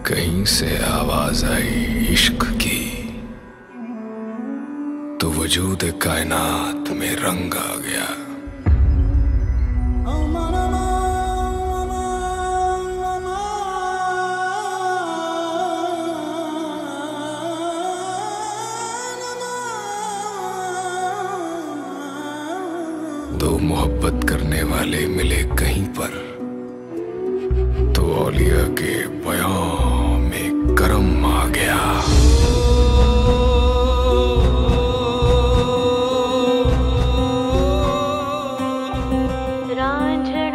कहीं से आवाज आई इश्क की, तो वजूद कायनात में रंग आ गया। दो मोहब्बत करने वाले मिले कहीं पर, तो औलिया के बयां में करम आ गया। रांझ